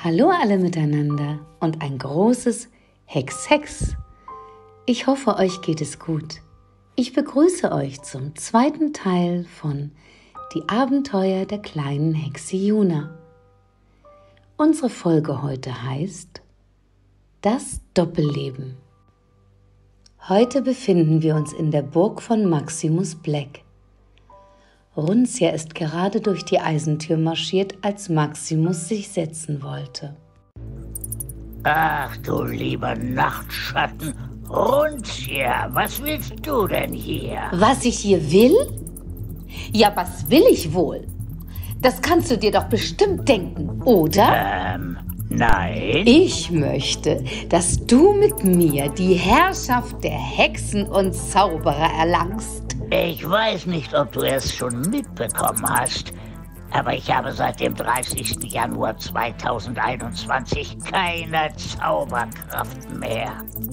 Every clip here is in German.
Hallo alle miteinander und ein großes Hex, Hex. Ich hoffe, euch geht es gut. Ich begrüße euch zum zweiten Teil von Die Abenteuer der kleinen Hexe Juna. Unsere Folge heute heißt Das Doppelleben. Heute befinden wir uns in der Burg von Maximus Black. Runzia ist gerade durch die Eisentür marschiert, als Maximus sich setzen wollte. Ach du lieber Nachtschatten, Runzia, was willst du denn hier? Was ich hier will? Ja, was will ich wohl? Das kannst du dir doch bestimmt denken, oder? Nein. Ich möchte, dass du mit mir die Herrschaft der Hexen und Zauberer erlangst. Ich weiß nicht, ob du es schon mitbekommen hast, aber ich habe seit dem 30. Januar 2021 keine Zauberkraft mehr.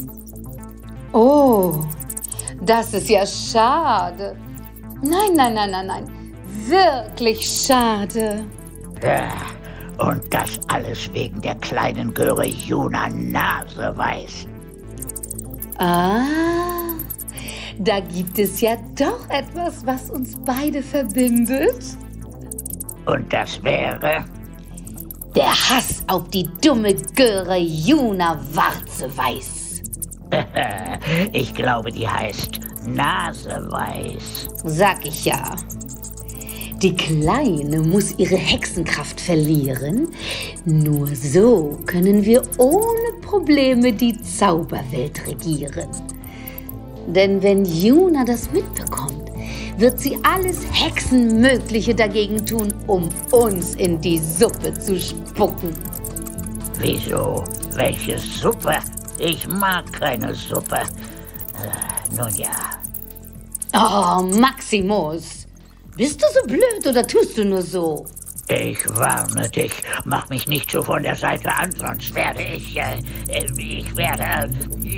Oh, das ist ja schade. Nein. Wirklich schade. Ja, und das alles wegen der kleinen Göre Juna Naseweiß. Ah, da gibt es ja doch etwas, was uns beide verbindet. Und das wäre? Der Hass auf die dumme Göre Juna Warzeweiß. Ich glaube, die heißt Naseweiß. Sag ich ja. Die Kleine muss ihre Hexenkraft verlieren. Nur so können wir ohne Probleme die Zauberwelt regieren. Denn wenn Juna das mitbekommt, wird sie alles Hexenmögliche dagegen tun, um uns in die Suppe zu spucken. Wieso? Welche Suppe? Ich mag keine Suppe. Nun ja. Oh, Maximus, bist du so blöd oder tust du nur so? Ich warne dich, mach mich nicht so von der Seite an, sonst werde ich werde...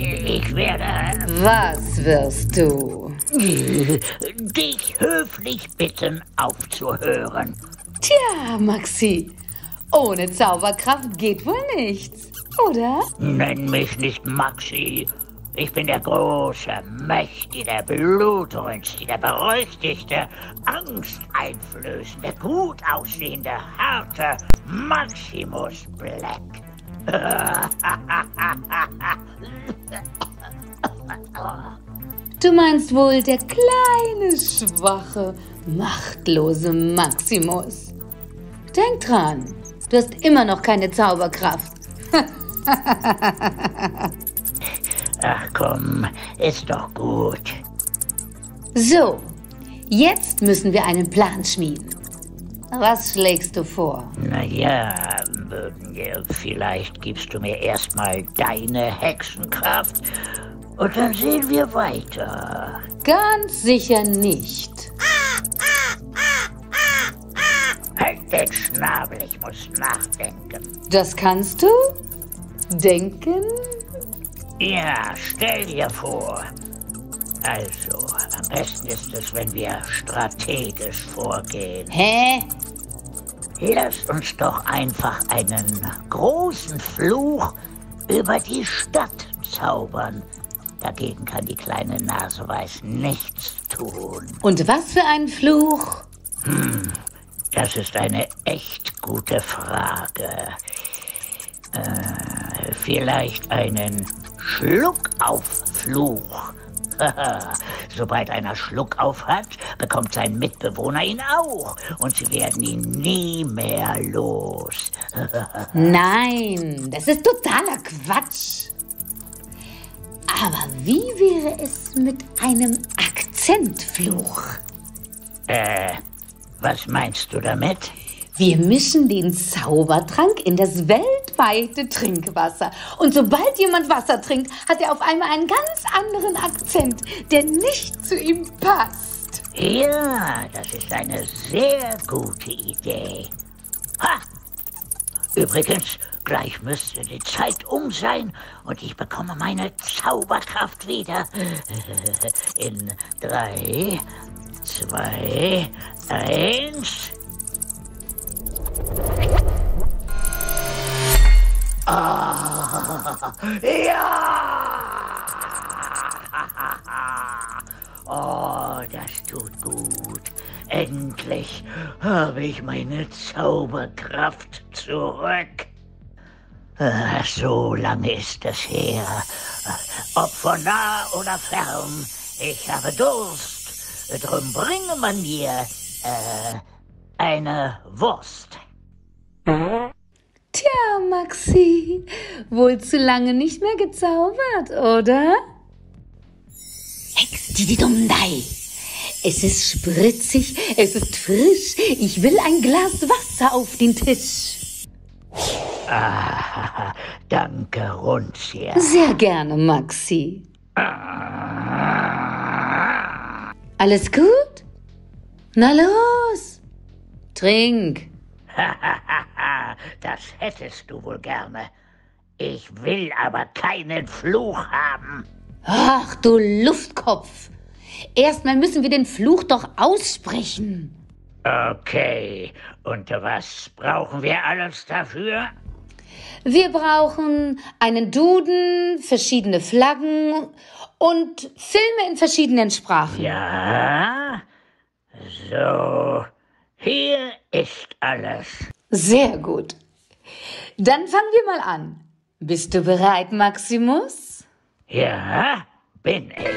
Was wirst du? Dich höflich bitten, aufzuhören. Tja, Maxi, ohne Zauberkraft geht wohl nichts, oder? Nenn mich nicht Maxi. Ich bin der große, mächtige, blutrünstige, berüchtigte, angsteinflößende, gut aussehende, harte Maximus Black. Du meinst wohl der kleine, schwache, machtlose Maximus. Denk dran, du hast immer noch keine Zauberkraft. Ach komm, ist doch gut. So, jetzt müssen wir einen Plan schmieden. Was schlägst du vor? Naja, vielleicht gibst du mir erstmal deine Hexenkraft und dann sehen wir weiter. Ganz sicher nicht. Halt den Schnabel, ich muss nachdenken. Das kannst du? Denken? Ja, stell dir vor. Also, am besten ist es, wenn wir strategisch vorgehen. Hä? Lasst uns doch einfach einen großen Fluch über die Stadt zaubern. Dagegen kann die kleine Naseweiß nichts tun. Und was für ein Fluch? Das ist eine echt gute Frage. Vielleicht einen Schluckauffluch. Sobald einer Schluckauf hat, bekommt sein Mitbewohner ihn auch. Und sie werden ihn nie mehr los. Nein, das ist totaler Quatsch. Aber wie wäre es mit einem Akzentfluch? Was meinst du damit? Wir mischen den Zaubertrank in das weltweite Trinkwasser. Und sobald jemand Wasser trinkt, hat er auf einmal einen ganz anderen Akzent, der nicht zu ihm passt. Ja, das ist eine sehr gute Idee. Ha! Übrigens, gleich müsste die Zeit um sein und ich bekomme meine Zauberkraft wieder. In 3, 2, 1... Ja! Oh, das tut gut. Endlich habe ich meine Zauberkraft zurück. So lange ist es her. Ob von nah oder fern, ich habe Durst. Drum bringe man mir eine Wurst. Tja, Maxi, wohl zu lange nicht mehr gezaubert, oder? Hex, die Dumdei. Es ist spritzig, es ist frisch. Ich will ein Glas Wasser auf den Tisch. Ah, danke, Runzia. Sehr gerne, Maxi. Alles gut? Na los, trink. Das hättest du wohl gerne. Ich will aber keinen Fluch haben. Ach, du Luftkopf. Erstmal müssen wir den Fluch doch aussprechen. Okay, und was brauchen wir alles dafür? Wir brauchen einen Duden, verschiedene Flaggen und Filme in verschiedenen Sprachen. Ja, so, hier ist alles. Sehr gut. Dann fangen wir mal an. Bist du bereit, Maximus? Ja, bin ich.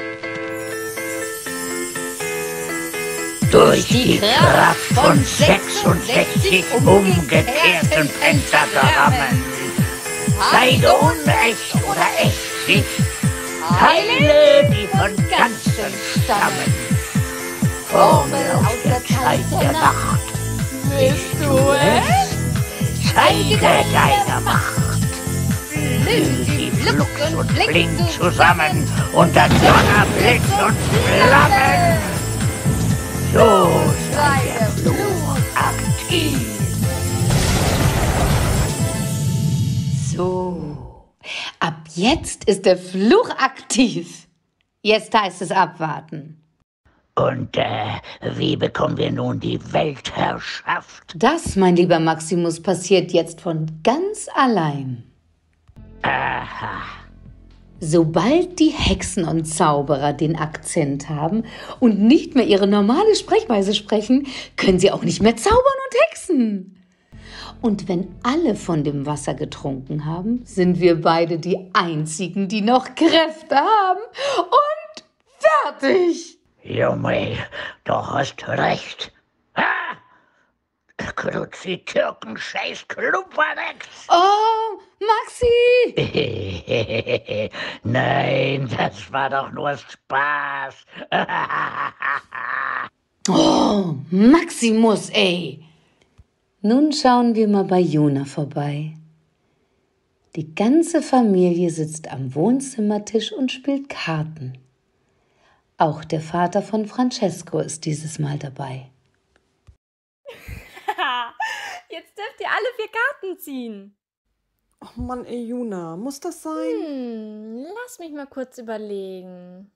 Durch die Kraft von 66 umgekehrten Pentagrammen, sei du unecht oder ächtig, Teile, die von ganzen stammen, Formel aus der Zeit der Nacht. Bist du es? Zeige deine Macht. Sie flugs und blinkt zusammen unter Donner, Blitz und Flammen. So sei der Fluch aktiv. So, ab jetzt ist der Fluch aktiv. Jetzt heißt es abwarten. Und wie bekommen wir nun die Weltherrschaft? Das, mein lieber Maximus, passiert jetzt von ganz allein. Aha. Sobald die Hexen und Zauberer den Akzent haben und nicht mehr ihre normale Sprechweise sprechen, können sie auch nicht mehr zaubern und hexen. Und wenn alle von dem Wasser getrunken haben, sind wir beide die Einzigen, die noch Kräfte haben und fertig. Junge, du hast recht. Ha! Kruzi Türken, scheiß Klumpernex. Oh, Maxi! Nein, das war doch nur Spaß. Oh, Maximus, ey! Nun schauen wir mal bei Juna vorbei. Die ganze Familie sitzt am Wohnzimmertisch und spielt Karten. Auch der Vater von Francesco ist dieses Mal dabei. Jetzt dürft ihr alle 4 Karten ziehen. Oh Mann, ey, Juna, muss das sein? Lass mich mal kurz überlegen.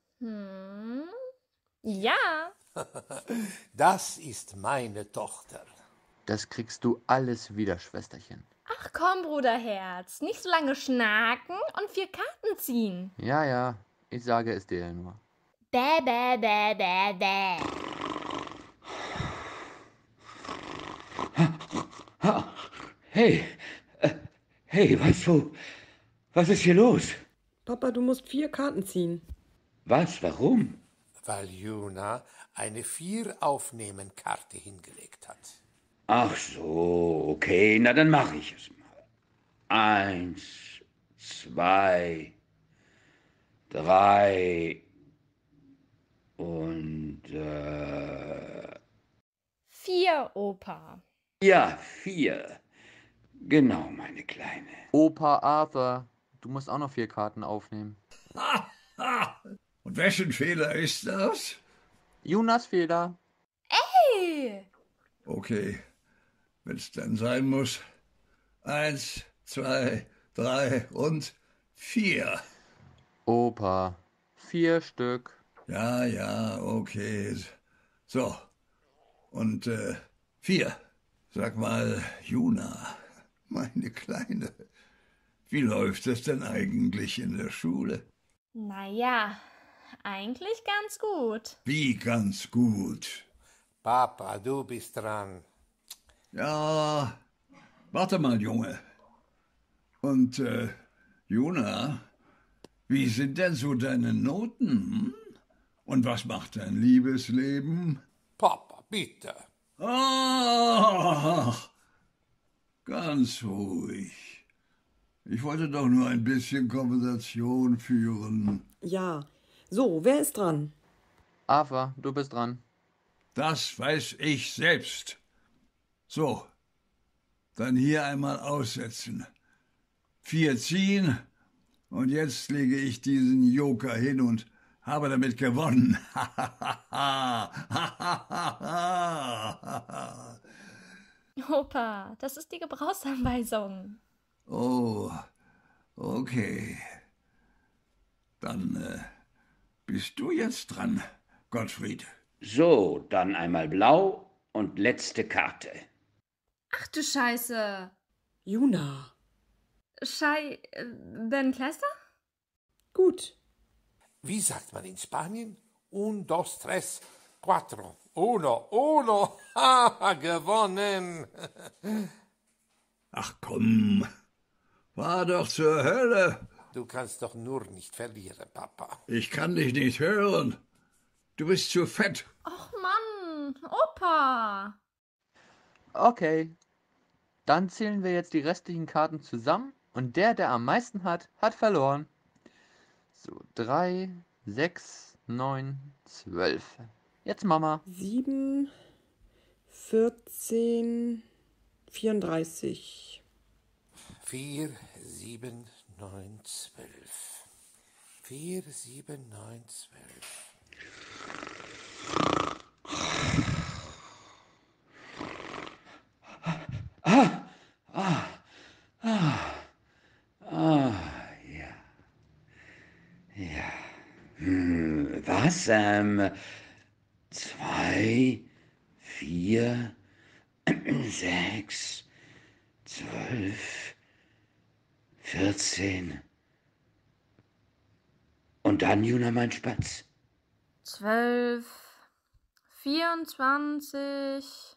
Ja. Das ist meine Tochter. Das kriegst du alles wieder, Schwesterchen. Ach komm, Bruderherz. Nicht so lange schnaken und 4 Karten ziehen. Ja, ich sage es dir ja nur. Bäh, bäh, bäh, bäh, bäh. Hey, was ist hier los? Papa, du musst 4 Karten ziehen. Was, warum? Weil Juna eine 4-Aufnehmen-Karte hingelegt hat. Ach so, okay, na dann mache ich es mal. 1, 2, 3 und 4, Opa. ja, 4. Genau, meine Kleine. Opa Arthur, du musst auch noch 4 Karten aufnehmen. Und wessen Fehler ist das? Junas Fehler. Hey! Okay, wenn es dann sein muss. 1, 2, 3 und 4. Opa, 4 Stück. Ja, okay. So, und 4. Sag mal, Juna, meine Kleine, Wie läuft es denn eigentlich in der Schule? Naja, eigentlich ganz gut. Wie ganz gut. Papa, du bist dran. Ja, warte mal, Junge. Und, Juna, wie sind denn so deine Noten? Hm? Und was macht dein Liebesleben? Papa, bitte. Ach, ganz ruhig. Ich wollte doch nur ein bisschen Konversation führen. Ja. So, wer ist dran? Ava, du bist dran. Das weiß ich selbst. So, dann hier einmal aussetzen. 4 ziehen und jetzt lege ich diesen Joker hin und habe damit gewonnen. Opa, das ist die Gebrauchsanweisung. Oh, okay. Dann bist du jetzt dran, Gottfried. So, dann einmal blau und letzte Karte. Ach du Scheiße. Juna. Ben Clester? Gut. Wie sagt man in Spanien? Un, dos, tres, cuatro. Uno, uno. Ha, gewonnen. Ach komm, fahr doch zur Hölle. Du kannst doch nur nicht verlieren, Papa. Ich kann dich nicht hören. Du bist zu fett. Och Mann, Opa. Okay. Dann zählen wir jetzt die restlichen Karten zusammen und der am meisten hat, hat verloren. So, 3, 6, 9, 12. Jetzt Mama. 7, 14, 34. 4, 7, 9, 12. 4, 7, 9, 12. Ja. Ja. Was? 2, 4, 6, 12, 14. Und dann, Juna, mein Spatz. 12, 24,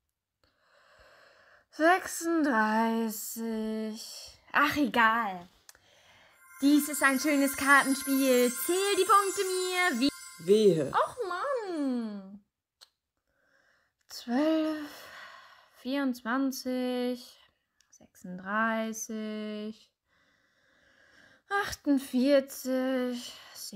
36. Ach, egal. Dies ist ein schönes Kartenspiel. Zähl die Punkte mir. Wie? Wehe. Och, Mann. 12, 24, 36, 48,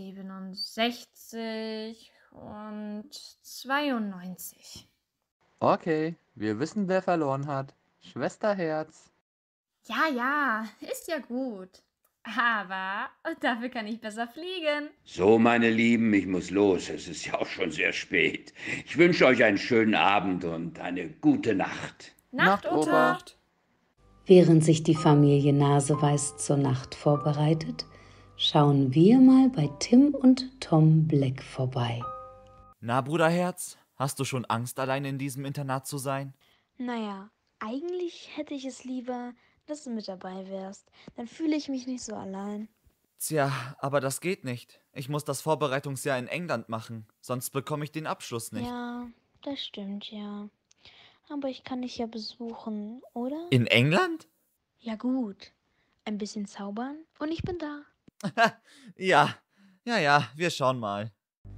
67 und 92. Okay, wir wissen, wer verloren hat. Schwesterherz. Ja, ist ja gut. Aber dafür kann ich besser fliegen. So, meine Lieben, ich muss los. Es ist ja auch schon sehr spät. Ich wünsche euch einen schönen Abend und eine gute Nacht. Nacht, Opa. Opa. Während sich die Familie Naseweiß zur Nacht vorbereitet, schauen wir mal bei Tim und Tom Black vorbei. Na, Bruderherz, hast du schon Angst, allein in diesem Internat zu sein? Naja, eigentlich hätte ich es lieber, dass du mit dabei wärst. Dann fühle ich mich nicht so allein. Tja, aber das geht nicht. Ich muss das Vorbereitungsjahr in England machen, sonst bekomme ich den Abschluss nicht. Ja, das stimmt, ja. Aber ich kann dich ja besuchen, oder? In England? Ja gut. Ein bisschen zaubern und ich bin da. Ja, wir schauen mal.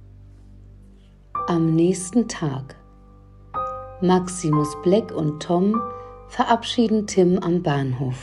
Am nächsten Tag. Maximus Black und Tom verabschieden Tim am Bahnhof.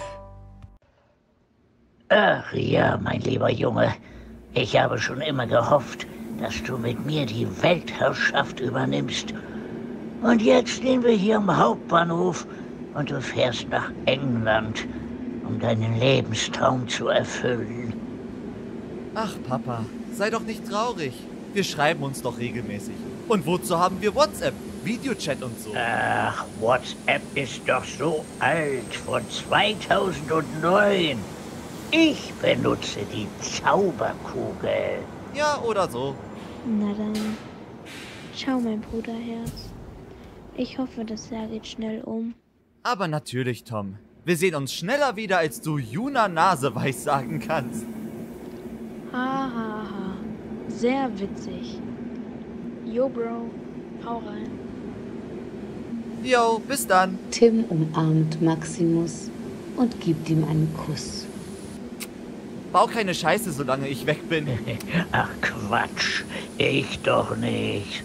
Ach ja, mein lieber Junge, ich habe schon immer gehofft, dass du mit mir die Weltherrschaft übernimmst. Und jetzt stehen wir hier am Hauptbahnhof und du fährst nach England, um deinen Lebenstraum zu erfüllen. Ach, Papa, sei doch nicht traurig. Wir schreiben uns doch regelmäßig. Und wozu haben wir WhatsApp, Videochat und so? Ach, WhatsApp ist doch so alt, von 2009. Ich benutze die Zauberkugel. Ja, oder so. Na dann, ciao mein Bruderherz. Ich hoffe, das Jahr geht schnell um. Aber natürlich, Tom. Wir sehen uns schneller wieder, als du Juna Naseweiß sagen kannst. Ha, ha, ha. Sehr witzig. Yo, Bro. Hau rein. Jo, bis dann. Tim umarmt Maximus und gibt ihm einen Kuss. Bau keine Scheiße, solange ich weg bin. Ach Quatsch, ich doch nicht.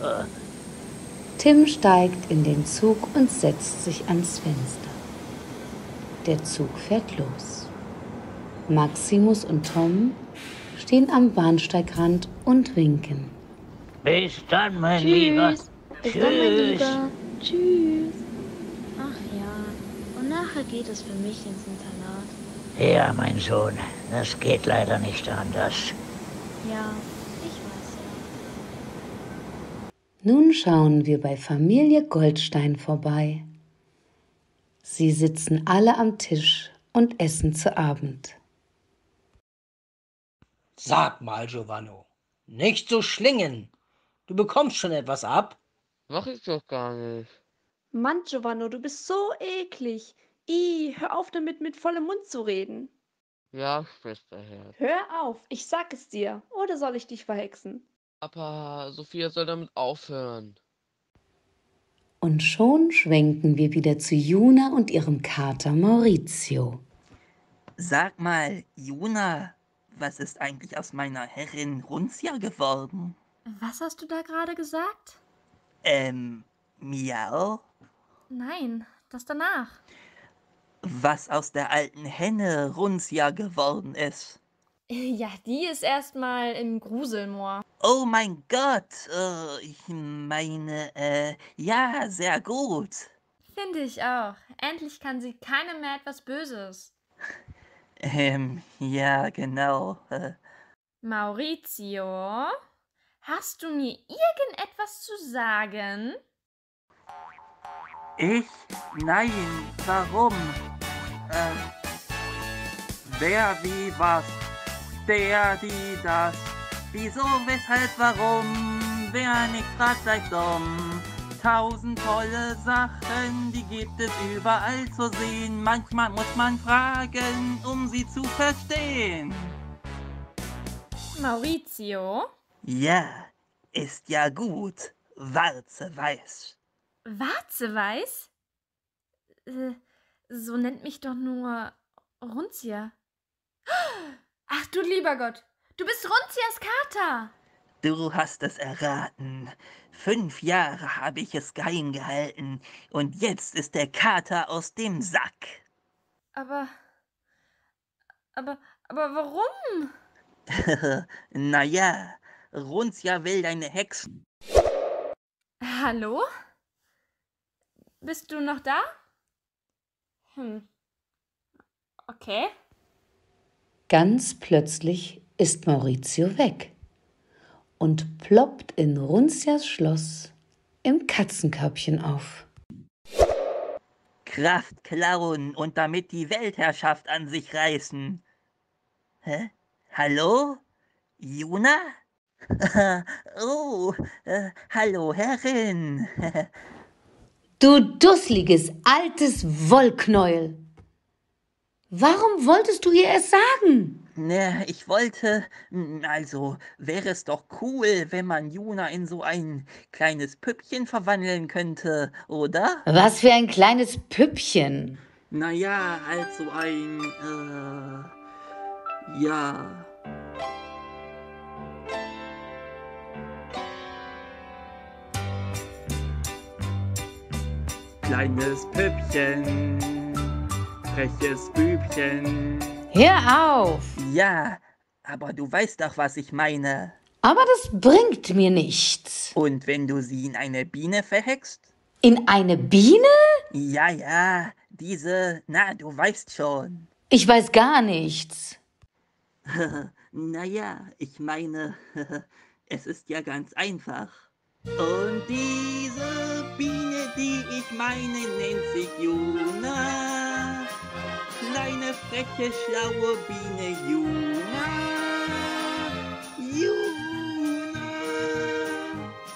Tim steigt in den Zug und setzt sich ans Fenster. Der Zug fährt los. Maximus und Tom stehen am Bahnsteigrand und winken. Bis dann, mein Tschüss. Lieber. Bis dann, mein Lieber. Tschüss. Ach ja. Und nachher geht es für mich ins Internat. Ja, mein Sohn, das geht leider nicht anders. Ja, ich weiß ja. Nun schauen wir bei Familie Goldstein vorbei. Sie sitzen alle am Tisch und essen zu Abend. Sag mal, Giovanno, nicht so schlingen. Du bekommst schon etwas ab. Mach ich doch gar nicht. Mann, Giovanno, du bist so eklig. Hör auf damit, mit vollem Mund zu reden. Ja, Schwesterherz. Hör auf, ich sag es dir. Oder soll ich dich verhexen? Aber Sophia soll damit aufhören. Und schon schwenken wir wieder zu Juna und ihrem Kater Maurizio. Sag mal, Juna, was ist eigentlich aus meiner Herrin Runzia geworden? Was hast du da gerade gesagt? Miau? Nein, das danach. Was aus der alten Henne Runzia geworden ist? Ja, die ist erstmal im Gruselmoor. Oh mein Gott, ich meine, ja, sehr gut. Finde ich auch. Endlich kann sie keinem mehr etwas Böses. Ja, genau. Maurizio, hast du mir irgendetwas zu sagen? Ich? Nein, warum? Wer, wie, was? Der, die, das. Wieso, weshalb, warum? Wer nicht fragt, bleibt dumm. 1000 tolle Sachen, die gibt es überall zu sehen. Manchmal muss man fragen, um sie zu verstehen. Maurizio? Ja, ist ja gut. Warze weiß. Warzeweiß? So nennt mich doch nur Runzia. Ach du lieber Gott, du bist Runzias Kater. Du hast es erraten. 5 Jahre habe ich es geheim gehalten und jetzt ist der Kater aus dem Sack. Aber warum? Naja, Runzia will deine Hexen. Hallo? Bist du noch da? Okay. Ganz plötzlich ist Maurizio weg und ploppt in Runzias Schloss im Katzenkörbchen auf. Kraft klauen und damit die Weltherrschaft an sich reißen. Hä? Hallo? Juna? Oh, hallo Herrin. Du dusseliges, altes Wollknäuel! Warum wolltest du ihr es sagen? Na, ich wollte, also wäre es doch cool, wenn man Juna in so ein kleines Püppchen verwandeln könnte, oder? Was für ein kleines Püppchen. Naja, also ein, ja. Kleines Püppchen, freches Bübchen. Hör auf! Ja, aber du weißt doch, was ich meine. Aber das bringt mir nichts. Und wenn du sie in eine Biene verhext? In eine Biene? Ja, diese, na, du weißt schon. Ich weiß gar nichts. Naja, ich meine, es ist ja ganz einfach. Und diese Biene, die ich meine, nennt sich Juna. Kleine, freche, schlaue Biene Juna. Juna.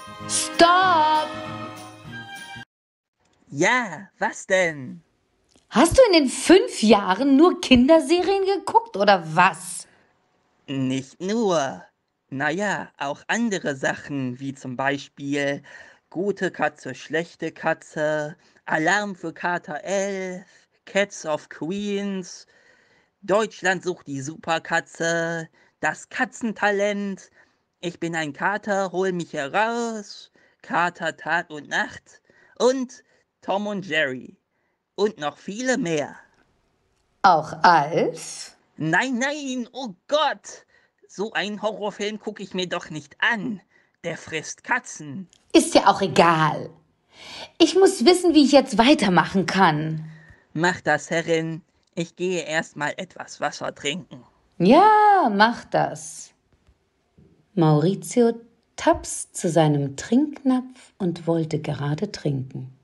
Stopp! Ja, was denn? Hast du in den 5 Jahren nur Kinderserien geguckt oder was? Nicht nur. Naja, auch andere Sachen, wie zum Beispiel Gute Katze, schlechte Katze, Alarm für Kater 11, Cats of Queens, Deutschland sucht die Superkatze, das Katzentalent, Ich bin ein Kater, hol mich heraus, Kater Tag und Nacht und Tom und Jerry. Und noch viele mehr. Auch Alf? Nein, nein, oh Gott! So einen Horrorfilm gucke ich mir doch nicht an. Der frisst Katzen. Ist ja auch egal. Ich muss wissen, wie ich jetzt weitermachen kann. Mach das, Herrin. Ich gehe erst mal etwas Wasser trinken. Ja, mach das. Maurizio tapst zu seinem Trinknapf und wollte gerade trinken.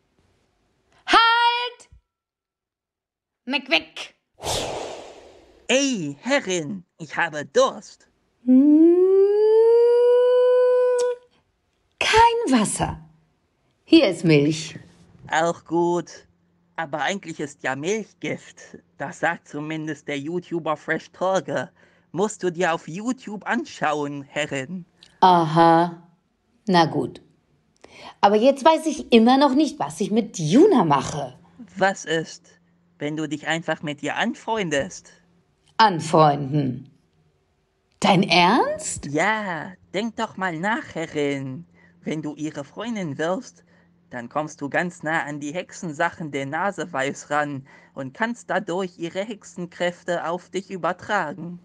Halt! Weg! Ey, Herrin, ich habe Durst. Kein Wasser. Hier ist Milch. Auch gut. Aber eigentlich ist ja Milch Gift. Das sagt zumindest der YouTuber Fresh Torge. Musst du dir auf YouTube anschauen, Herrin. Aha. Na gut. Aber jetzt weiß ich immer noch nicht, was ich mit Juna mache. Was ist, wenn du dich einfach mit ihr anfreundest? Anfreunden. Dein Ernst? Ja, denk doch mal nach, Herrin. Wenn du ihre Freundin wirst, dann kommst du ganz nah an die Hexensachen der Naseweiß ran und kannst dadurch ihre Hexenkräfte auf dich übertragen.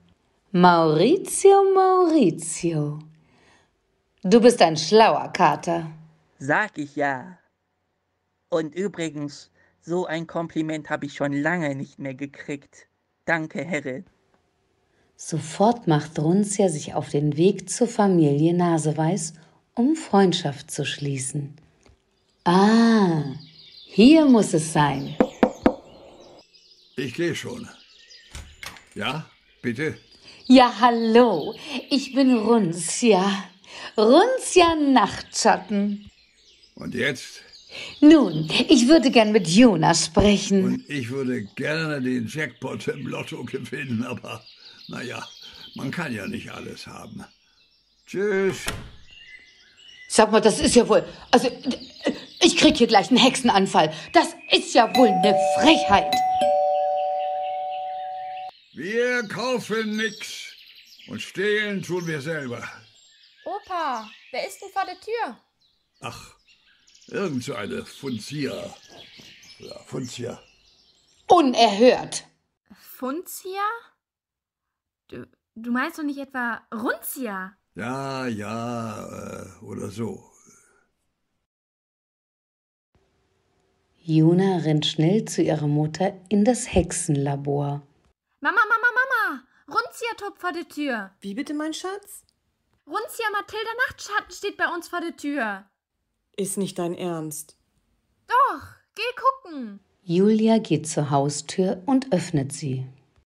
Maurizio. Du bist ein schlauer Kater. Sag ich ja. Und übrigens, so ein Kompliment habe ich schon lange nicht mehr gekriegt. Danke, Herrin. Sofort macht Runzia sich auf den Weg zur Familie Naseweiß, um Freundschaft zu schließen. Ah, hier muss es sein. Ich gehe schon. Ja, bitte? Ja, hallo, ich bin Runzia. Runzia Nachtschatten. Und jetzt? Nun, ich würde gern mit Juna sprechen. Und ich würde gerne den Jackpot im Lotto gewinnen, aber naja, man kann ja nicht alles haben. Tschüss. Sag mal, das ist ja wohl... Also, ich krieg hier gleich einen Hexenanfall. Das ist ja wohl eine Frechheit. Wir kaufen nix. Und stehlen tun wir selber. Opa, wer ist denn vor der Tür? Ach, irgend so eine Funzia. Ja, Funzia. Unerhört. Funzia? Du meinst doch nicht etwa Runzia? Ja, oder so. Juna rennt schnell zu ihrer Mutter in das Hexenlabor. Mama! Runzia tobt vor der Tür. Wie bitte, mein Schatz? Runzia Mathilda Nachtschatten steht bei uns vor der Tür. Ist nicht dein Ernst. Doch, geh gucken. Julia geht zur Haustür und öffnet sie.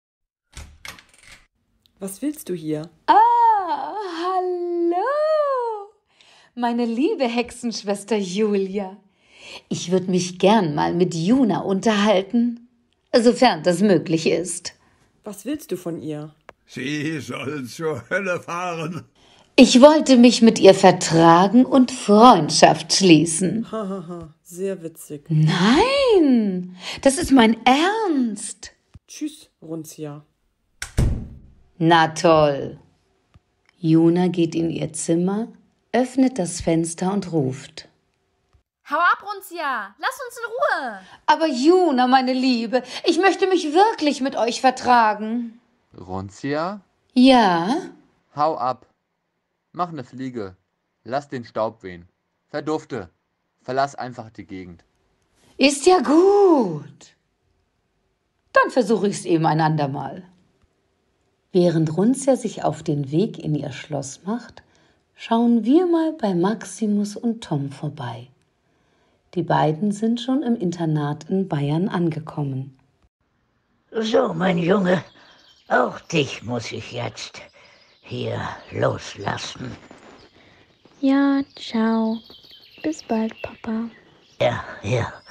Was willst du hier? Ah, hallo! Meine liebe Hexenschwester Julia. Ich würde mich gern mal mit Juna unterhalten, sofern das möglich ist. Was willst du von ihr? Sie soll zur Hölle fahren. Ich wollte mich mit ihr vertragen und Freundschaft schließen. Hahaha, sehr witzig. Nein, das ist mein Ernst. Tschüss, Runzia. Na toll. Juna geht in ihr Zimmer, öffnet das Fenster und ruft. Hau ab, Runzia! Lass uns in Ruhe! Aber Juna, meine Liebe, ich möchte mich wirklich mit euch vertragen. Runzia? Ja? Hau ab. Mach ne Fliege. Lass den Staub wehen. Verdufte. Verlass einfach die Gegend. Ist ja gut. Dann versuche ich's eben ein andermal. Während Runzia sich auf den Weg in ihr Schloss macht, schauen wir mal bei Maximus und Tom vorbei. Die beiden sind schon im Internat in Bayern angekommen. So, mein Junge, auch dich muss ich jetzt hier loslassen. Ja, ciao. Bis bald, Papa. Ja.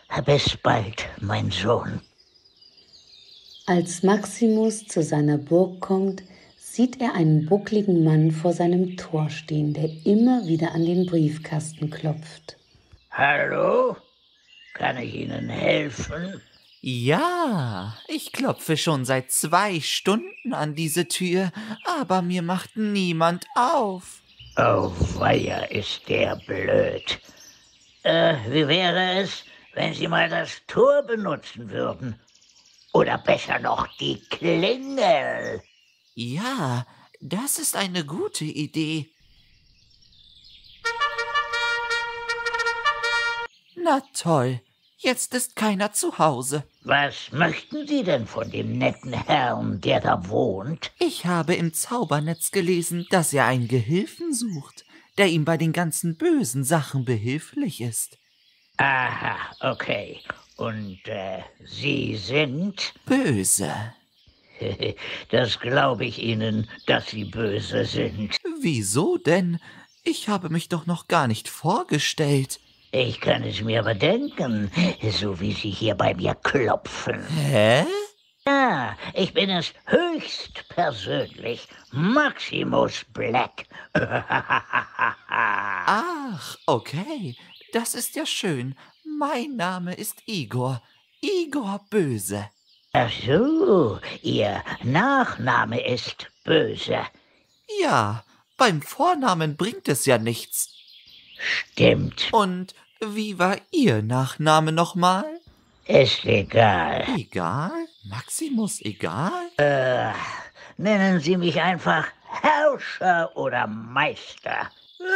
Bis bald, mein Sohn. Als Maximus zu seiner Burg kommt, sieht er einen buckligen Mann vor seinem Tor stehen, der immer wieder an den Briefkasten klopft. Hallo? Kann ich Ihnen helfen? Ja, ich klopfe schon seit 2 Stunden an diese Tür, aber mir macht niemand auf. Oh, weia, ist der blöd. Wie wäre es, wenn Sie mal das Tor benutzen würden? Oder besser noch die Klingel? Ja, das ist eine gute Idee. Na toll, jetzt ist keiner zu Hause. Was möchten Sie denn von dem netten Herrn, der da wohnt? Ich habe im Zaubernetz gelesen, dass er einen Gehilfen sucht, der ihm bei den ganzen bösen Sachen behilflich ist. Aha, okay. Und Sie sind? Böse. Das glaube ich Ihnen, dass Sie böse sind. Wieso denn? Ich habe mich doch noch gar nicht vorgestellt. Ich kann es mir aber denken, so wie Sie hier bei mir klopfen. Hä? Ja, ich bin es höchstpersönlich, Maximus Black. Ach, okay, das ist ja schön. Mein Name ist Igor. Igor Böse. Ach so, Ihr Nachname ist Böse. Ja, beim Vornamen bringt es ja nichts. Stimmt. Und wie war Ihr Nachname nochmal? Ist egal. Egal? Maximus egal? Nennen Sie mich einfach Herrscher oder Meister.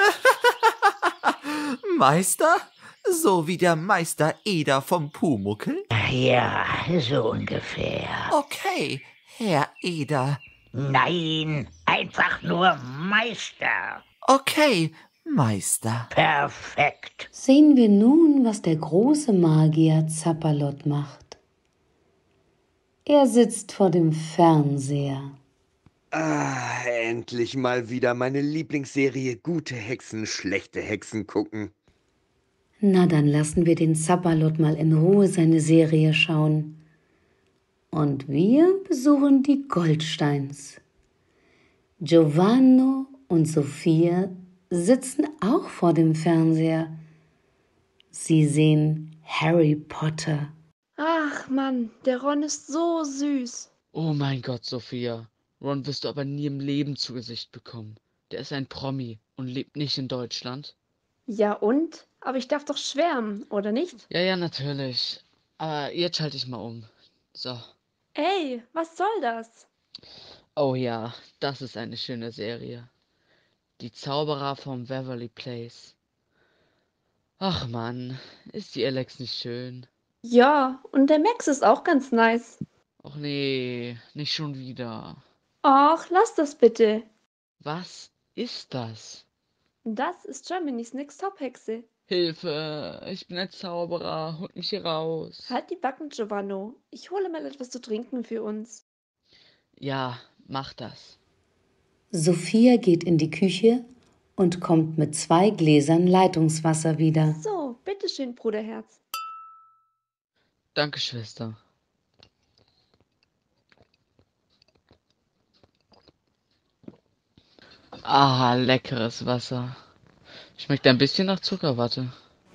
Meister? So wie der Meister Eder vom Pumuckl? Ja, so ungefähr. Okay, Herr Eder. Nein, einfach nur Meister. Okay, Meister. Perfekt. Sehen wir nun, was der große Magier Zappalot macht. Er sitzt vor dem Fernseher. Ah, endlich mal wieder meine Lieblingsserie Gute Hexen, schlechte Hexen gucken. Na, dann lassen wir den Zappalot mal in Ruhe seine Serie schauen. Und wir besuchen die Goldsteins. Giovanni und Sophia sitzen auch vor dem Fernseher. Sie sehen Harry Potter. Ach Mann, der Ron ist so süß. Oh mein Gott, Sophia. Ron wirst du aber nie im Leben zu Gesicht bekommen. Der ist ein Promi und lebt nicht in Deutschland. Ja und? Aber ich darf doch schwärmen, oder nicht? Ja, natürlich. Aber jetzt schalte ich mal um. So. Ey, was soll das? Oh ja, das ist eine schöne Serie. Die Zauberer vom Waverly Place. Ach Mann, ist die Alex nicht schön? Ja, und der Max ist auch ganz nice. Och nee, nicht schon wieder. Ach, lass das bitte. Was ist das? Das ist Germany's Next Top Hexe. Hilfe, ich bin ein Zauberer, holt mich hier raus. Halt die Backen, Giovanni. Ich hole mal etwas zu trinken für uns. Ja, mach das. Sophia geht in die Küche und kommt mit 2 Gläsern Leitungswasser wieder. So, bitteschön, Bruderherz. Danke, Schwester. Ah, leckeres Wasser. Schmeckt ein bisschen nach Zuckerwatte.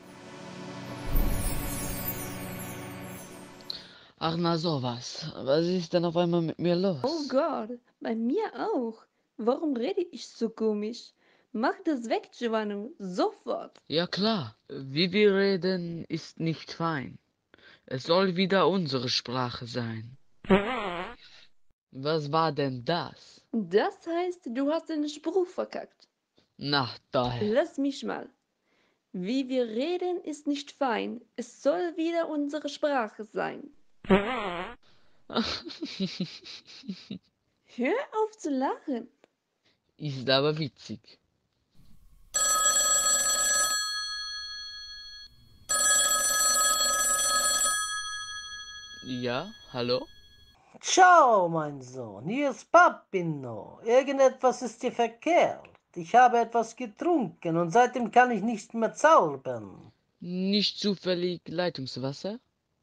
Ach na sowas. Was ist denn auf einmal mit mir los? Oh Gott, bei mir auch. Warum rede ich so komisch? Mach das weg, Giovanni, sofort. Ja klar, wie wir reden, ist nicht fein. Es soll wieder unsere Sprache sein. Was war denn das? Das heißt, du hast den Spruch verkackt. Na, daher. Lass mich mal. Wie wir reden, ist nicht fein. Es soll wieder unsere Sprache sein. Hör auf zu lachen. Ist aber witzig. Ja, hallo? Ciao, mein Sohn, hier ist Papino. Irgendetwas ist hier verkehrt. Ich habe etwas getrunken und seitdem kann ich nicht mehr zaubern. Nicht zufällig Leitungswasser?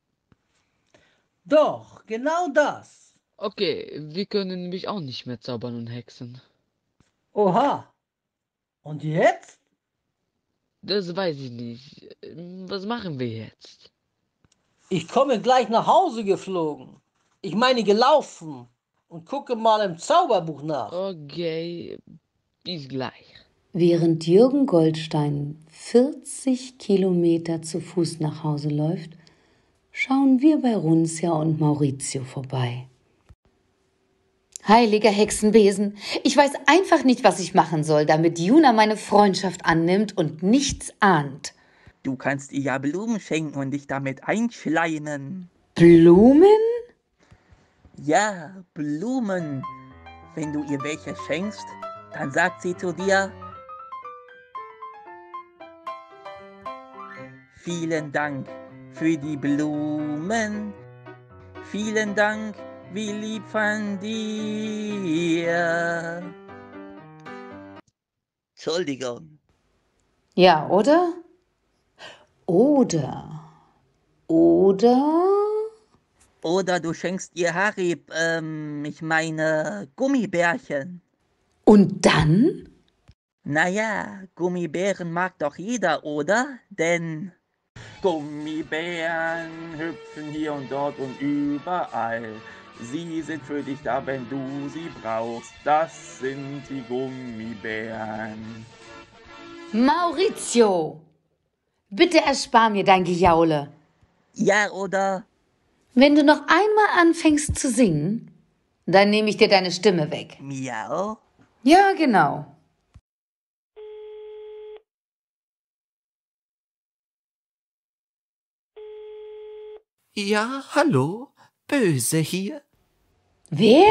Doch, genau das. Okay, wir können nämlich auch nicht mehr zaubern und hexen. Oha. Und jetzt? Das weiß ich nicht. Was machen wir jetzt? Ich komme gleich nach Hause geflogen. Ich meine gelaufen. Und gucke mal im Zauberbuch nach. Okay, bis gleich. Während Jürgen Goldstein 40 Kilometer zu Fuß nach Hause läuft, schauen wir bei Runzia und Maurizio vorbei. Heiliger Hexenbesen, ich weiß einfach nicht, was ich machen soll, damit Juna meine Freundschaft annimmt und nichts ahnt. Du kannst ihr ja Blumen schenken und dich damit einschleimen. Blumen? Ja, Blumen. Wenn du ihr welche schenkst, dann sagt sie zu dir: Vielen Dank für die Blumen. Vielen Dank, wie lieb von dir. Entschuldigung. Ja, oder? Oder Oder du schenkst ihr Harib, ich meine Gummibärchen. Und dann? Naja, Gummibären mag doch jeder, oder? Denn Gummibären hüpfen hier und dort und überall. Sie sind für dich da, wenn du sie brauchst. Das sind die Gummibären. Maurizio, bitte erspar mir dein Gejaule. Ja, oder? Wenn du noch einmal anfängst zu singen, dann nehme ich dir deine Stimme weg. Miau? Ja, genau. Ja, hallo? Böse hier? Wer?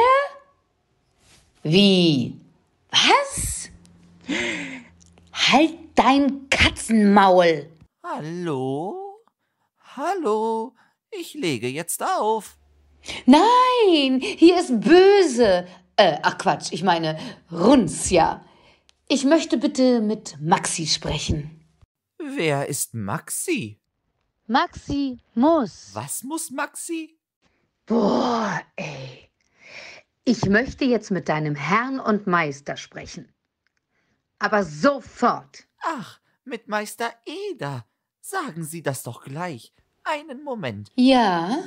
Wie? Was? Halt dein Katzenmaul! Hallo? Hallo? Ich lege jetzt auf. Nein, hier ist Böse. Ach Quatsch, ich meine Runzia. Ich möchte bitte mit Maxi sprechen. Wer ist Maxi? Maxi muss. Was muss Maxi? Boah, ey. Ich möchte jetzt mit deinem Herrn und Meister sprechen. Aber sofort. Ach, mit Meister Eder. Sagen Sie das doch gleich. Einen Moment. Ja?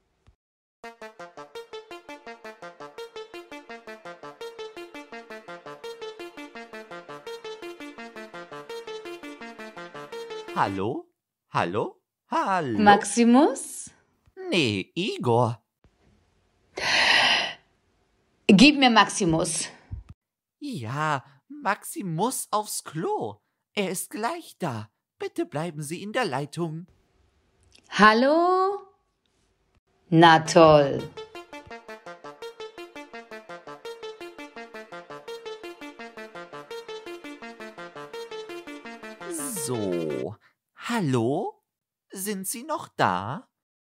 Hallo? Hallo? Hallo? Maximus? Nee, Igor. Gib mir Maximus. Ja, Maxi muss aufs Klo. Er ist gleich da. Bitte bleiben Sie in der Leitung. Hallo? Na toll. So, hallo? Sind Sie noch da?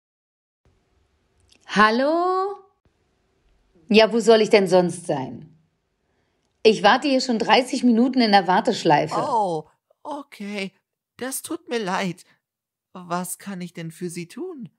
Hallo? Ja, wo soll ich denn sonst sein? Ich warte hier schon 30 Minuten in der Warteschleife. Oh, okay. Das tut mir leid. Was kann ich denn für Sie tun?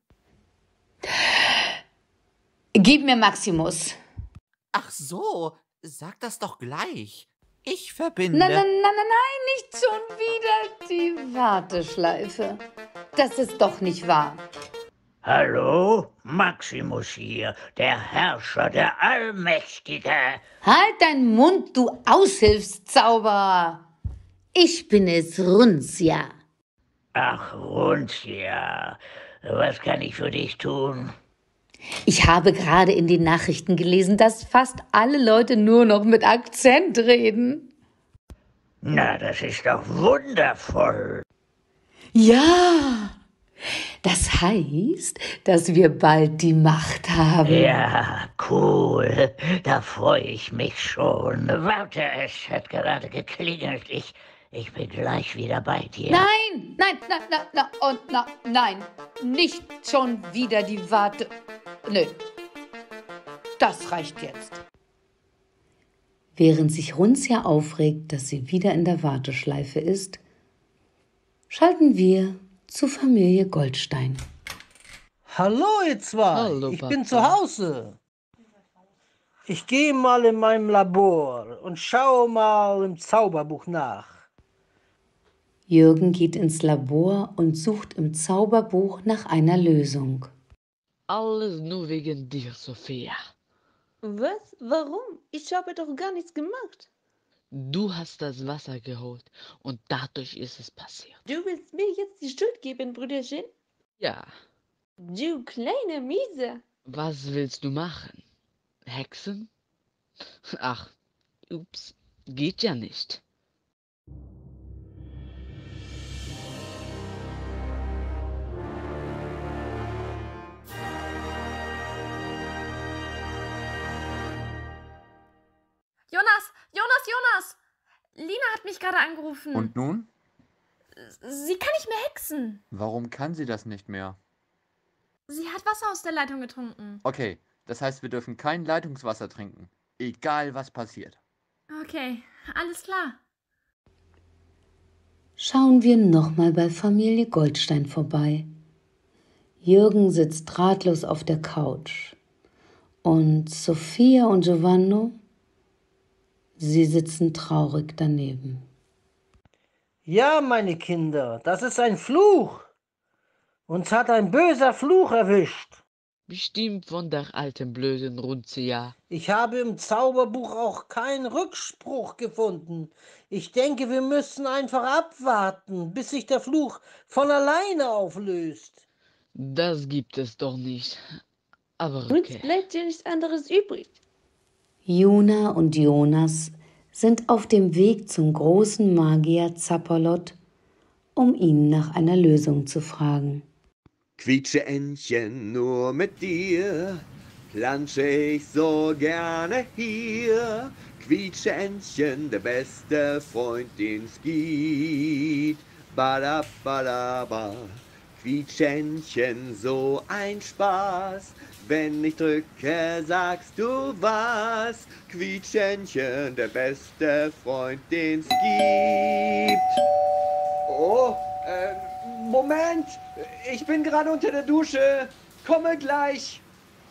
Gib mir Maximus. Ach so, sag das doch gleich. Ich verbinde... Nein, nicht schon wieder die Warteschleife. Das ist doch nicht wahr. Hallo, Maximus hier, der Herrscher, der Allmächtige. Halt deinen Mund, du Aushilfszauberer. Ich bin es, Runzia. Ach, Runzia, was kann ich für dich tun? Ich habe gerade in den Nachrichten gelesen, dass fast alle Leute nur noch mit Akzent reden. Na, das ist doch wundervoll. Ja, das heißt, dass wir bald die Macht haben. Ja, cool. Da freue ich mich schon. Warte, es hat gerade geklingelt. Ich bin gleich wieder bei dir. Nein, nein, nicht schon wieder die Warte. Nö, das reicht jetzt. Während sich Runzia aufregt, dass sie wieder in der Warteschleife ist, schalten wir zu Familie Goldstein. Hallo ihr zwei, Hallo, ich bin Papa. zu Hause. Ich gehe mal in meinem Labor und schaue mal im Zauberbuch nach. Jürgen geht ins Labor und sucht im Zauberbuch nach einer Lösung. Alles nur wegen dir, Sophia. Was? Warum? Ich habe doch gar nichts gemacht. Du hast das Wasser geholt und dadurch ist es passiert. Du willst mir jetzt die Schuld geben, Brüderchen? Ja, Du kleine Miese. was willst du machen? Hexen? Ach, ups, geht ja nicht. Jonas! Lina hat mich gerade angerufen. Und nun? Sie kann nicht mehr hexen. Warum kann sie das nicht mehr? Sie hat Wasser aus der Leitung getrunken. Okay, das heißt, wir dürfen kein Leitungswasser trinken. Egal, was passiert. Okay, alles klar. Schauen wir nochmal bei Familie Goldstein vorbei. Jürgen sitzt ratlos auf der Couch. Und Sophia und Giovanni, sie sitzen traurig daneben. Ja, meine Kinder, das ist ein Fluch. Uns hat ein böser Fluch erwischt. Bestimmt von der alten blöden Runzia. Ich habe im Zauberbuch auch keinen Rückspruch gefunden. Ich denke, wir müssen einfach abwarten, bis sich der Fluch von alleine auflöst. Das gibt es doch nicht. Aber Uns okay. bleibt ja nichts anderes übrig. Juna und Jonas sind auf dem Weg zum großen Magier Zappalot, um ihn nach einer Lösung zu fragen. Quietscheentchen, nur mit dir plansche ich so gerne hier. Quietscheentchen, der beste Freund, den's gibt. Badabadaba. Quietscheentchen, so ein Spaß. Wenn ich drücke, sagst du was. Quietscheentchen, der beste Freund, den's gibt. Oh, Moment. Ich bin gerade unter der Dusche. Komme gleich.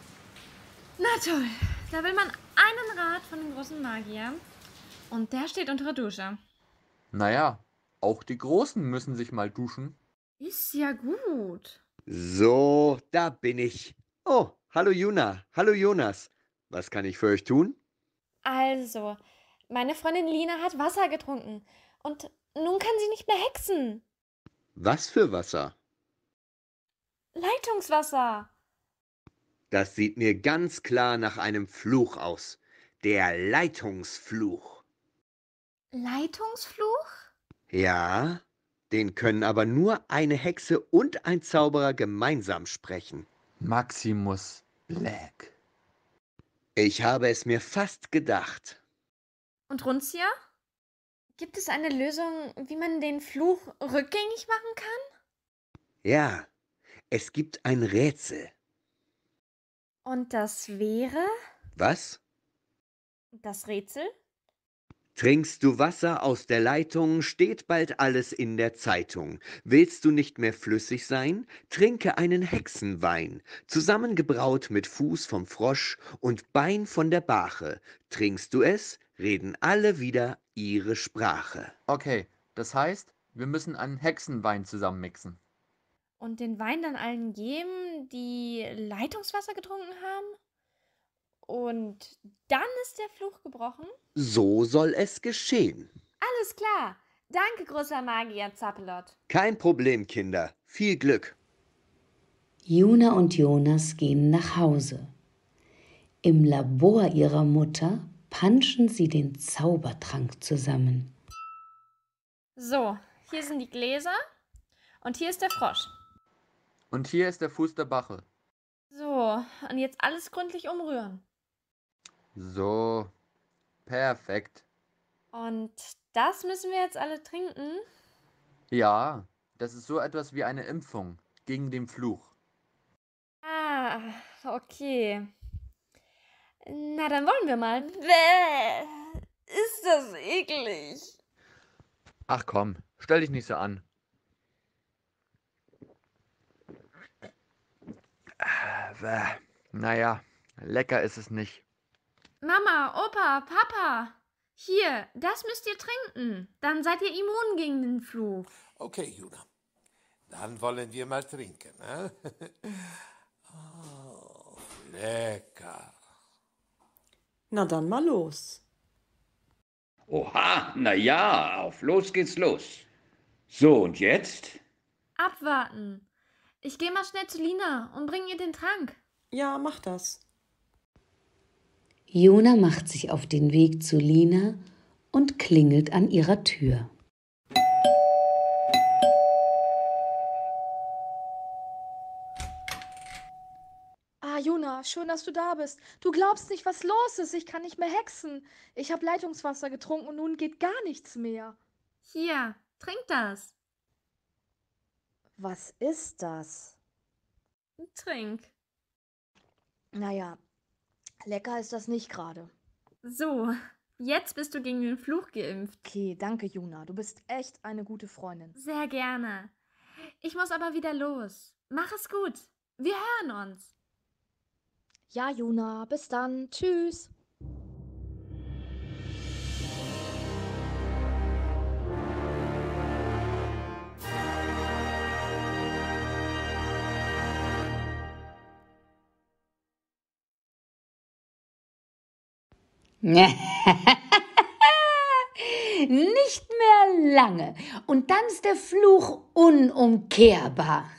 Na toll, da will man einen Rat von dem großen Magier. Und der steht unter der Dusche. Naja, auch die Großen müssen sich mal duschen. Ist ja gut. So, da bin ich. Oh, hallo Juna. Hallo Jonas. Was kann ich für euch tun? Also, meine Freundin Lina hat Wasser getrunken. Und nun kann sie nicht mehr hexen. Was für Wasser? Leitungswasser. Das sieht mir ganz klar nach einem Fluch aus. Der Leitungsfluch. Leitungsfluch? Ja, den können aber nur eine Hexe und ein Zauberer gemeinsam sprechen. Maximus Black. Ich habe es mir fast gedacht. Und Runzia? Gibt es eine Lösung, wie man den Fluch rückgängig machen kann? Ja, es gibt ein Rätsel. Und das wäre? Was? Das Rätsel? Trinkst du Wasser aus der Leitung, steht bald alles in der Zeitung. Willst du nicht mehr flüssig sein? Trinke einen Hexenwein, zusammengebraut mit Fuß vom Frosch und Bein von der Bache. Trinkst du es, reden alle wieder ihre Sprache. Okay, das heißt, wir müssen einen Hexenwein zusammenmixen. Und den Wein dann allen geben, die Leitungswasser getrunken haben? Und dann ist der Fluch gebrochen? So soll es geschehen. Alles klar. Danke, großer Magier Zappalot. Kein Problem, Kinder. Viel Glück. Juna und Jonas gehen nach Hause. Im Labor ihrer Mutter panschen sie den Zaubertrank zusammen. So, hier sind die Gläser und hier ist der Frosch. Und hier ist der Fuß der Bache. So, und jetzt alles gründlich umrühren. So, perfekt. Und das müssen wir jetzt alle trinken? Ja, das ist so etwas wie eine Impfung gegen den Fluch. Ah, okay. Na, dann wollen wir mal. Bäh, ist das eklig. Ach komm, stell dich nicht so an. Naja, lecker ist es nicht. Mama, Opa, Papa, hier, das müsst ihr trinken. Dann seid ihr immun gegen den Fluch. Okay, Juna. Dann wollen wir mal trinken. Ne? Oh, lecker. Na dann mal los. Oha, na ja, auf los geht's los. So, und jetzt? Abwarten. Ich gehe mal schnell zu Lina und bring ihr den Trank. Ja, mach das. Juna macht sich auf den Weg zu Lina und klingelt an ihrer Tür. Ah, Juna, schön, dass du da bist. Du glaubst nicht, was los ist. Ich kann nicht mehr hexen. Ich habe Leitungswasser getrunken und nun geht gar nichts mehr. Hier, trink das. Was ist das? Trink. Naja, lecker ist das nicht gerade. So, jetzt bist du gegen den Fluch geimpft. Okay, danke, Juna. Du bist echt eine gute Freundin. Sehr gerne. Ich muss aber wieder los. Mach es gut. Wir hören uns. Ja, Juna, bis dann. Tschüss. Nicht mehr lange. Und dann ist der Fluch unumkehrbar.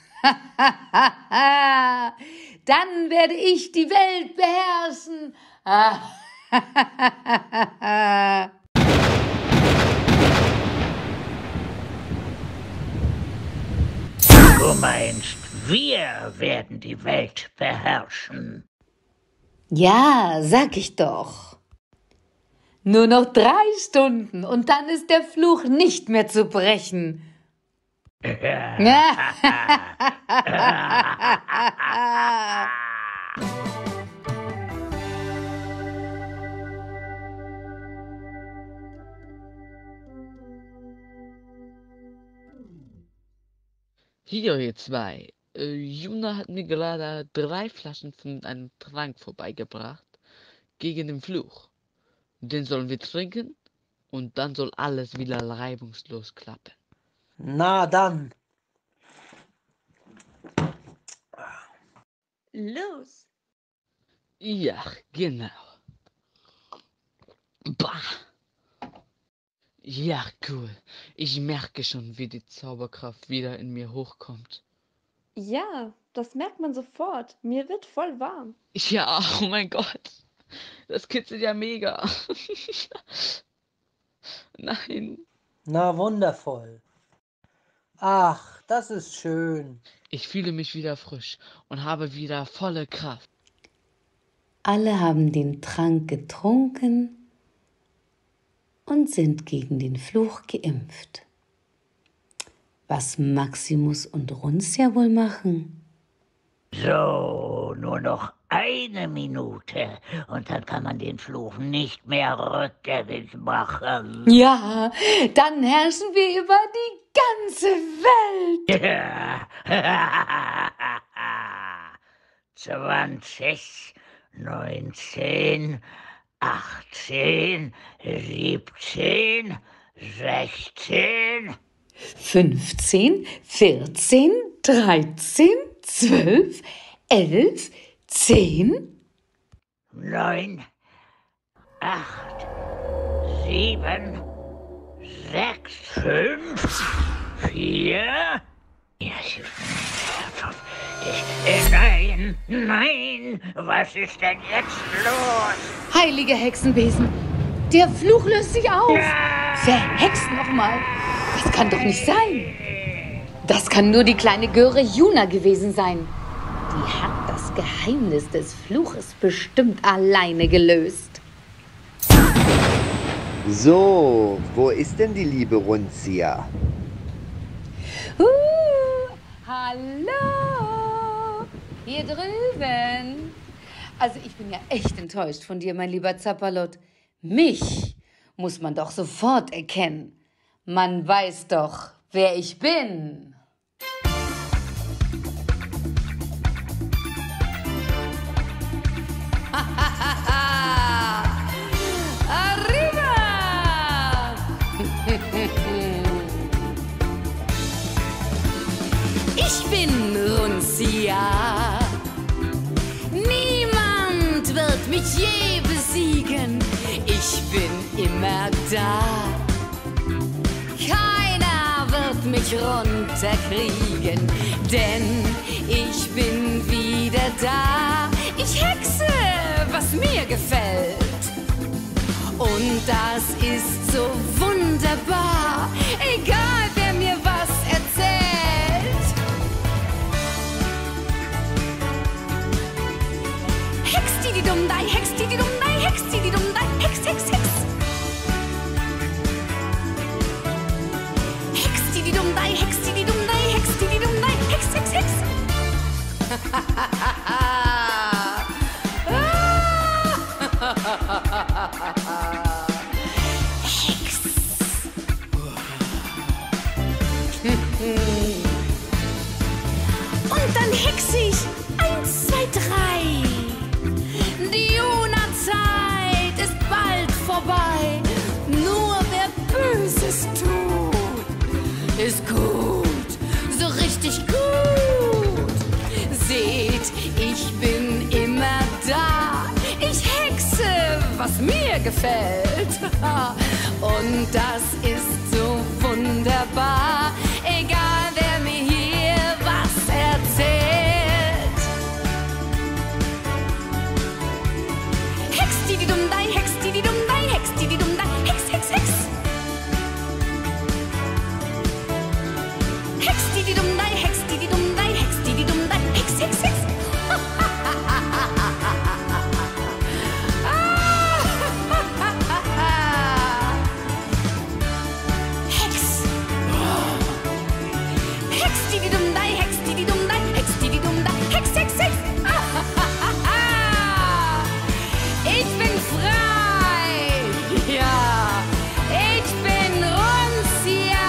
Dann werde ich die Welt beherrschen. Du meinst, wir werden die Welt beherrschen? Ja, sag ich doch. Nur noch 3 Stunden und dann ist der Fluch nicht mehr zu brechen. Hier, ihr zwei. Juna hat mir gerade 3 Flaschen von einem Trank vorbeigebracht. Gegen den Fluch. Den sollen wir trinken und dann soll alles wieder reibungslos klappen. Na dann. Los. Ja, genau. Bah. Ja, cool. Ich merke schon, wie die Zauberkraft wieder in mir hochkommt. Ja, das merkt man sofort. Mir wird voll warm. Ja, oh mein Gott. Das kitzelt ja mega. Nein. Na wundervoll. Ach, das ist schön. Ich fühle mich wieder frisch und habe wieder volle Kraft. Alle haben den Trank getrunken und sind gegen den Fluch geimpft. Was Maximus und Runzia wohl machen? So, nur noch 1 Minute und dann kann man den Fluch nicht mehr rückgängig machen. Ja, dann herrschen wir über die ganze Welt. Ja. 20, 19, 18, 17, 16... 15, 14, 13, 12, 11, 10... 9, 8, 7, 6, 5, 4... Nein, was ist denn jetzt los? Heilige Hexenbesen, der Fluch löst sich auf. Verhext nochmal. Das kann doch nicht sein. Das kann nur die kleine Göre Juna gewesen sein. Die hat das Geheimnis des Fluches bestimmt alleine gelöst. So, wo ist denn die liebe Runzia? Hallo, hier drüben. Also ich bin ja echt enttäuscht von dir, mein lieber Zappalot. Mich muss man doch sofort erkennen. Man weiß doch, wer ich bin. mich je besiegen. Ich bin immer da. Keiner wird mich runterkriegen, denn ich bin wieder da. Ich hexe, was mir gefällt. Und das ist so wunderbar, egal wer mir was erzählt. Hex, die dumm, dei, hex, die dumm, dei, hex, die dumm, dei, hex, hex, hex. Hex, die dumm, dei, hex, die dumm, dei, hex, die dumm, dei, hex, hex, hex. Hex. Und dann hex ich 1, 2, 3. Die Juna-Zeit ist bald vorbei. Nur wer Böses tut, ist gut, so richtig gut. Seht, ich bin immer da. Ich hexe, was mir gefällt. Und das ist so wunderbar, egal wer mir hier was erzählt. Hex, die dumm, dei, hex, die dumm, dei, hex, die dumm, dei, hex, hex, hex. Hex, die dumm, dei, hex, die dumm, dei, hex, die dumm, dei, hex, hex, hex. Ich bin frei, ja, ich bin Runzia.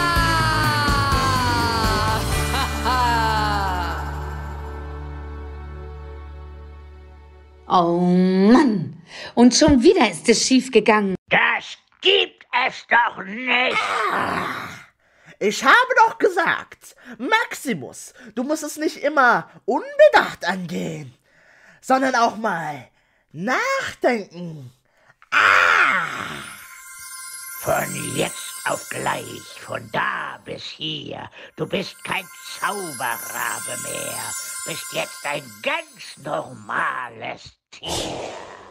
Oh Mann, und schon wieder ist es schief gegangen. Das gibt es doch nicht. Ich habe doch gesagt, Maximus, du musst es nicht immer unbedacht angehen, sondern auch mal nachdenken. Von jetzt auf gleich, von da bis hier. Du bist kein Zauberrabe mehr. Bist jetzt ein ganz normales Tier.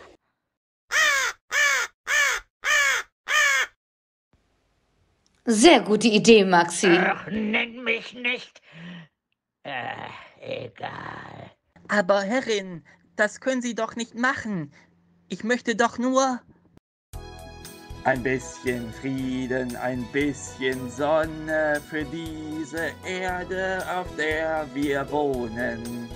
Sehr gute Idee, Maxi. Ach, nenn mich nicht. Egal. Aber Herrin, das können Sie doch nicht machen. Ich möchte doch nur... Ein bisschen Frieden, ein bisschen Sonne für diese Erde, auf der wir wohnen.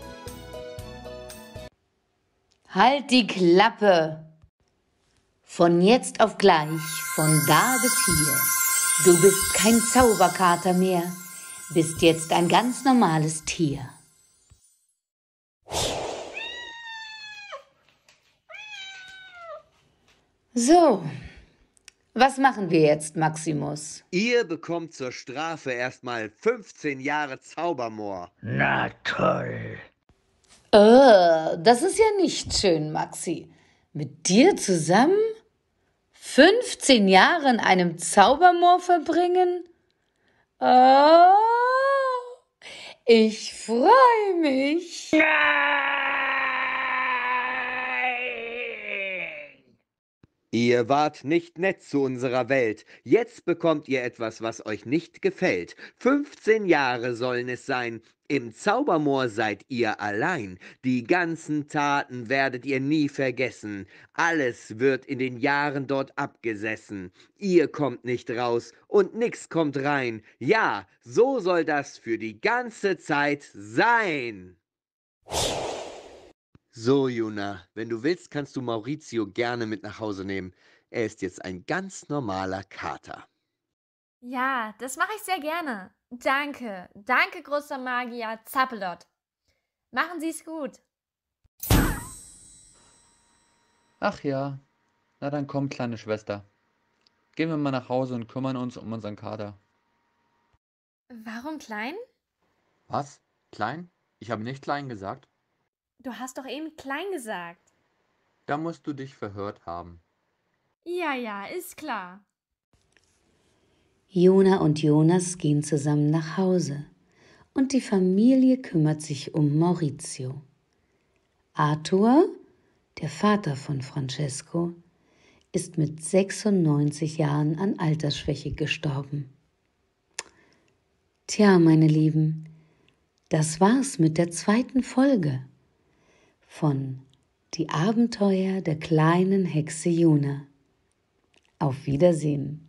Halt die Klappe. Von jetzt auf gleich, von da bis hier. Du bist kein Zauberkater mehr, bist jetzt ein ganz normales Tier. So, was machen wir jetzt, Maximus? Ihr bekommt zur Strafe erstmal 15 Jahre Zaubermoor. Na toll. Das ist ja nicht schön, Maxi. Mit dir zusammen 15 Jahre in einem Zaubermoor verbringen? Oh, ich freue mich. Ihr wart nicht nett zu unserer Welt. Jetzt bekommt ihr etwas, was euch nicht gefällt. 15 Jahre sollen es sein. Im Zaubermoor seid ihr allein. Die ganzen Taten werdet ihr nie vergessen. Alles wird in den Jahren dort abgesessen. Ihr kommt nicht raus und nix kommt rein. Ja, so soll das für die ganze Zeit sein. So, Juna, wenn du willst, kannst du Maurizio gerne mit nach Hause nehmen. Er ist jetzt ein ganz normaler Kater. Ja, das mache ich sehr gerne. Danke. Danke, großer Magier Zappelot. Machen Sie es gut. Ach ja, na dann komm, kleine Schwester. Gehen wir mal nach Hause und kümmern uns um unseren Kater. Warum klein? Was? Klein? Ich habe nicht klein gesagt. Du hast doch eben klein gesagt. Da musst du dich verhört haben. Ja, ja, ist klar. Jona und Jonas gehen zusammen nach Hause und die Familie kümmert sich um Maurizio. Arthur, der Vater von Francesco, ist mit 96 Jahren an Altersschwäche gestorben. Tja, meine Lieben, das war's mit der 2. Folge von Die Abenteuer der kleinen Hexe Jona. Auf Wiedersehen.